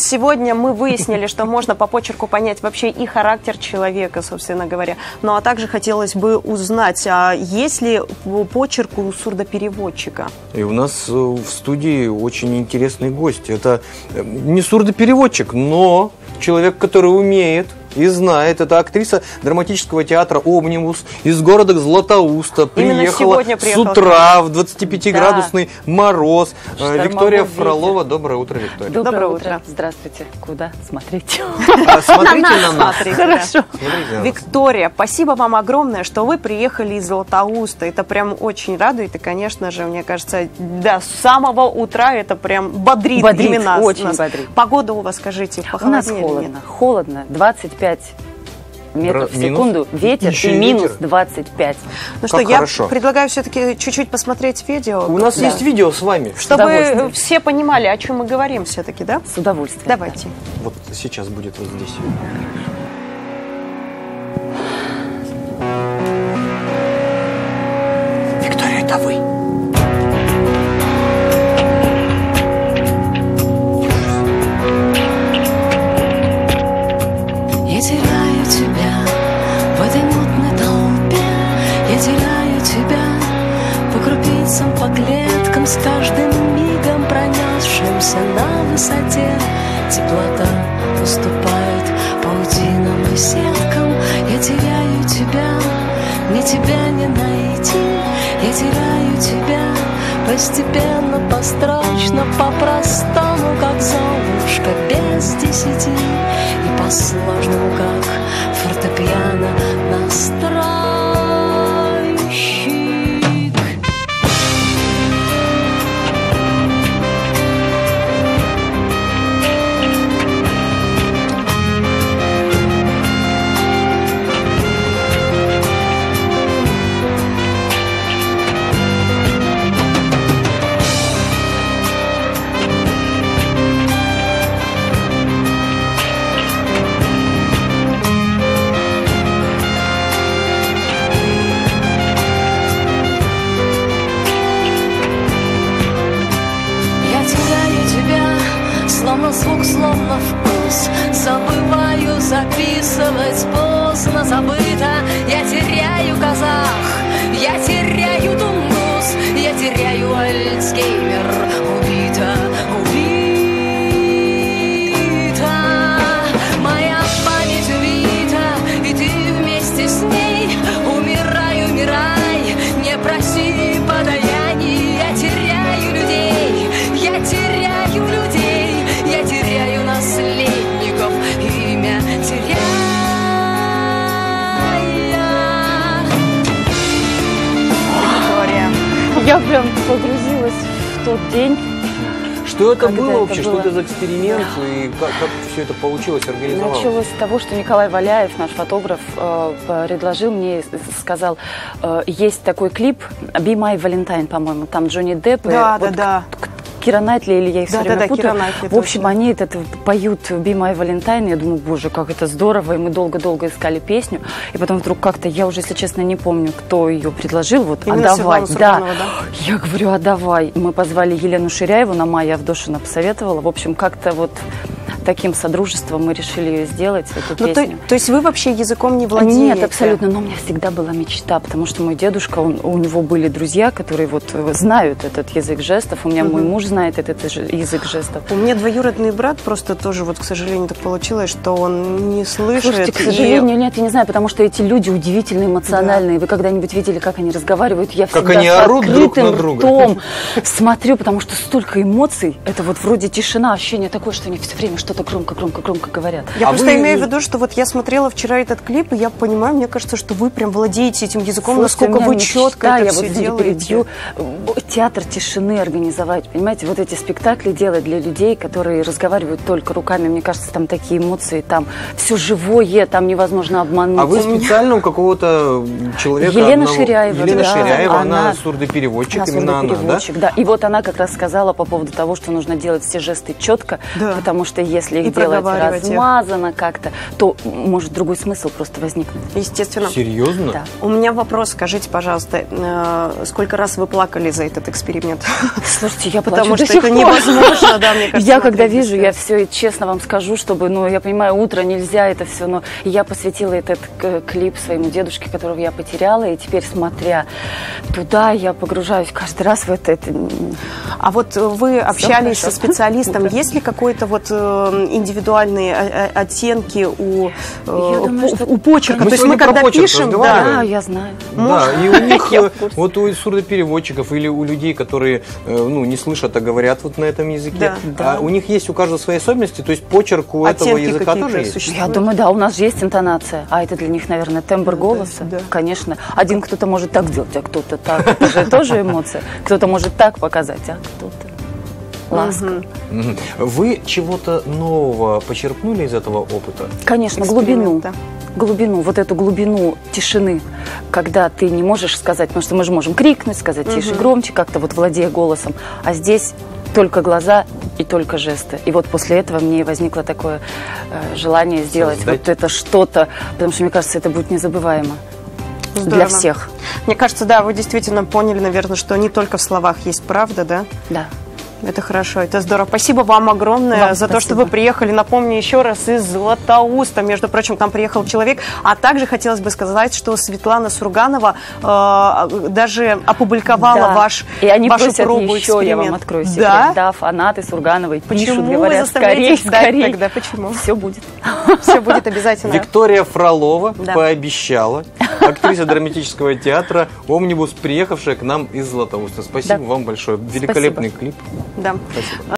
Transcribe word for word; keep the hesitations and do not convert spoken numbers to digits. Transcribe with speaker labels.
Speaker 1: сегодня мы выяснили, что можно по почерку понять вообще и характер человека, собственно говоря. Ну а также хотелось бы узнать, а есть ли почерк у сурдопереводчика?
Speaker 2: И у нас в студии очень интересный гость. Это не сурдопереводчик, но человек, который умеет и знает. Это актриса драматического театра «Омнибус» из города Златоуста. Приехала с утра в двадцатипятиградусный да. мороз. Штормовой Виктория ветер. Фролова. Доброе утро, Виктория.
Speaker 3: Доброе,
Speaker 1: Доброе
Speaker 3: утро.
Speaker 1: утро.
Speaker 3: Здравствуйте. Куда смотреть?
Speaker 2: Смотрите на нас.
Speaker 1: Хорошо. Виктория, спасибо вам огромное, что вы приехали из Златоуста. Это прям очень радует. И, конечно же, мне кажется, да, с самого утра это прям бодрит,
Speaker 3: бодрит
Speaker 1: именно
Speaker 3: очень
Speaker 1: нас.
Speaker 3: Бодрит.
Speaker 1: Погода у вас, скажите, похолоднее?
Speaker 3: У нас холодно. Холодно. двадцать пять метров в секунду, ветер
Speaker 2: Еще
Speaker 3: и минус
Speaker 2: ветер?
Speaker 3: двадцать пять.
Speaker 1: Ну что,
Speaker 2: как
Speaker 1: я
Speaker 2: хорошо.
Speaker 1: предлагаю все-таки чуть-чуть посмотреть видео.
Speaker 2: У нас
Speaker 1: да.
Speaker 2: есть видео с вами.
Speaker 1: Чтобы все понимали, о чем мы говорим все-таки, да?
Speaker 3: С удовольствием.
Speaker 1: Давайте.
Speaker 3: Да.
Speaker 2: Вот сейчас будет вот здесь. Виктория, это вы.
Speaker 4: Я теряю тебя в этой мутной толпе, я теряю тебя по крупицам, по клеткам, с каждым мигом пронесшимся на высоте. Теплота поступает паутинам и сеткам. Я теряю тебя, мне тебя не найти. Я теряю тебя постепенно, построчно, по-простому, как Золушка без десяти. И по-сложному, как фортепиано настройщик. Словно звук, словно вкус, забываю записывать, поздно забыто. Я теряю казах, я теряю тунгус, я теряю альцгеймер. Убита, убита, моя память убита, и ты вместе с ней. Умирай, умирай, не проси подаяний. Я теряю людей, я теряю людей. Я теряю наследников, имя теряю.
Speaker 1: Виктория.
Speaker 3: Я прям погрузилась в тот день.
Speaker 2: Что это
Speaker 3: Когда
Speaker 2: было
Speaker 3: это
Speaker 2: вообще?
Speaker 3: было?
Speaker 2: Что это за эксперимент? И как, как все это получилось, организовалось?
Speaker 3: Началось с того, что Николай Валяев, наш фотограф, предложил мне, сказал, есть такой клип «Be My Valentine», по-моему, там Джонни Депп.
Speaker 1: Да,
Speaker 3: и
Speaker 1: да,
Speaker 3: вот
Speaker 1: да.
Speaker 3: Кира Найтли, или я их
Speaker 1: Да,
Speaker 3: все время
Speaker 1: да, да,
Speaker 3: путаю.
Speaker 1: Кира Найтли,
Speaker 3: в общем,
Speaker 1: точно.
Speaker 3: они этот поют «Be My Valentine». Я думаю, боже, как это здорово. И мы долго-долго искали песню. И потом вдруг как-то, я уже, если честно, не помню, кто ее предложил. Вот,
Speaker 1: Именно
Speaker 3: отдавай. Да.
Speaker 1: Сурганова, да?
Speaker 3: Я говорю, отдавай. Мы позвали Елену Ширяеву, на Майя Авдошина посоветовала. В общем, как-то вот таким содружеством мы решили ее сделать, эту
Speaker 1: Ну,
Speaker 3: песню.
Speaker 1: то, то есть вы вообще языком не владеете?
Speaker 3: Нет, абсолютно. Но у меня всегда была мечта, потому что мой дедушка, он, у него были друзья, которые вот знают этот язык жестов. У меня угу. мой муж знает этот язык жестов.
Speaker 1: У меня двоюродный брат, просто тоже, вот, к сожалению, так получилось, что он не слышит.
Speaker 3: Слушайте, к сожалению, и... нет, я не знаю, потому что эти люди удивительные, эмоциональные. Да. Вы когда-нибудь видели, как они разговаривают? Я
Speaker 2: как
Speaker 3: всегда
Speaker 2: они
Speaker 3: с
Speaker 2: орут друг
Speaker 3: открытым
Speaker 2: на друга.
Speaker 3: ртом смотрю, потому что столько эмоций. Это вот вроде тишина, ощущение такое, что они все время что-то громко-громко-громко говорят.
Speaker 1: Я
Speaker 2: а
Speaker 1: просто
Speaker 2: вы...
Speaker 1: имею в виду, что вот я смотрела вчера этот клип, и я понимаю, мне кажется, что вы прям владеете этим языком,
Speaker 3: Слушайте,
Speaker 1: насколько вы
Speaker 3: мечта,
Speaker 1: четко это
Speaker 3: я
Speaker 1: все
Speaker 3: вот
Speaker 1: делаете.
Speaker 3: Перебью, театр тишины организовать, понимаете, вот эти спектакли делать для людей, которые разговаривают только руками. Мне кажется, там такие эмоции, там все живое, там невозможно обмануть.
Speaker 2: А вы специально у какого-то человека...
Speaker 3: Елена
Speaker 2: одного...
Speaker 3: Ширяева.
Speaker 2: Елена
Speaker 3: да,
Speaker 2: Ширяева, она,
Speaker 3: она
Speaker 2: сурдопереводчик,
Speaker 3: она
Speaker 2: именно
Speaker 3: сурдопереводчик,
Speaker 2: она, да?
Speaker 3: да? И вот она как раз сказала по поводу того, что нужно делать все жесты четко,
Speaker 1: да.
Speaker 3: потому что если если
Speaker 1: И
Speaker 3: их делать
Speaker 1: проговаривать их.
Speaker 3: размазанно как-то, то может другой смысл просто возникнуть.
Speaker 1: Естественно.
Speaker 2: Серьезно?
Speaker 3: Да.
Speaker 1: У меня вопрос, скажите, пожалуйста, э, сколько раз вы плакали за этот эксперимент?
Speaker 3: Слушайте, я
Speaker 1: Потому
Speaker 3: плачу
Speaker 1: что
Speaker 3: до сих
Speaker 1: это
Speaker 3: пор.
Speaker 1: невозможно, да, мне кажется.
Speaker 3: Я когда
Speaker 1: смотреть
Speaker 3: вижу,
Speaker 1: без
Speaker 3: я
Speaker 1: слез.
Speaker 3: все честно вам скажу, чтобы, ну, я понимаю, утро нельзя это все, но я посвятила этот к- клип своему дедушке, которого я потеряла, и теперь, смотря туда, я погружаюсь каждый раз в это. это...
Speaker 1: А вот вы общались со
Speaker 3: хорошо.
Speaker 1: специалистом, есть ли какой-то вот э, индивидуальные э, э, оттенки у, э,
Speaker 3: думаю,
Speaker 1: по-
Speaker 3: что-
Speaker 1: у почерка?
Speaker 2: Мы
Speaker 1: То есть мы
Speaker 2: сегодня про
Speaker 1: когда
Speaker 2: почерк
Speaker 1: пишем,
Speaker 2: разговаривали.
Speaker 1: да,
Speaker 3: Да, я знаю.
Speaker 2: Да, и у них,
Speaker 3: Я в
Speaker 2: э,
Speaker 3: курсе.
Speaker 2: вот у сурдопереводчиков или у людей, которые э, ну, не слышат, а говорят вот на этом языке,
Speaker 1: Да,
Speaker 2: а у них есть у каждого свои особенности, то есть почерк у этого
Speaker 1: оттенки
Speaker 2: языка
Speaker 1: какие-то
Speaker 2: тоже есть.
Speaker 1: существуют?
Speaker 3: Я думаю, да, у нас же есть интонация, а это для них, наверное, тембр голоса.
Speaker 1: да.
Speaker 3: Конечно. Один кто-то может так делать, а кто-то так. Это же тоже эмоция. Кто-то может так показать, а кто-то ласково.
Speaker 2: Мгм. Вы чего-то нового почерпнули из этого опыта?
Speaker 3: Конечно, глубину.
Speaker 1: Эксперимента.
Speaker 3: Глубину, вот эту глубину тишины, когда ты не можешь сказать, потому что мы же можем крикнуть, сказать тише, громче, как-то вот владея голосом, а здесь только глаза и только жесты. И вот после этого мне и возникло такое э, желание сделать
Speaker 2: Создать.
Speaker 3: вот это что-то, потому что, мне кажется, это будет незабываемо для
Speaker 1: Здорово.
Speaker 3: всех.
Speaker 1: Мне кажется, да, вы действительно поняли, наверное, что не только в словах есть правда, да?
Speaker 3: Да.
Speaker 1: Это хорошо, это здорово. Спасибо вам огромное
Speaker 3: Вам
Speaker 1: за то, что
Speaker 3: спасибо.
Speaker 1: вы приехали. Напомню еще раз, из Златоуста. Между прочим, к нам приехал человек. А также хотелось бы сказать, что Светлана Сурганова э, даже опубликовала
Speaker 3: Да.
Speaker 1: ваш,
Speaker 3: И они
Speaker 1: вашу
Speaker 3: просят
Speaker 1: пробу
Speaker 3: еще, я
Speaker 1: эксперимент.
Speaker 3: вам открою секрет.
Speaker 1: Да?
Speaker 3: Да, фанаты Сургановой пишут,
Speaker 1: Почему вы
Speaker 3: говорят,
Speaker 1: заставляете
Speaker 3: скорее,
Speaker 1: их ждать
Speaker 3: скорее.
Speaker 1: тогда? Почему?
Speaker 3: Все будет.
Speaker 1: Все будет обязательно.
Speaker 2: Виктория Фролова
Speaker 1: Да.
Speaker 2: пообещала, актриса драматического театра «Омнибус», приехавшая к нам из Златоуста. Спасибо
Speaker 3: Да.
Speaker 2: вам большое. Великолепный клип.
Speaker 1: Да.
Speaker 2: Спасибо.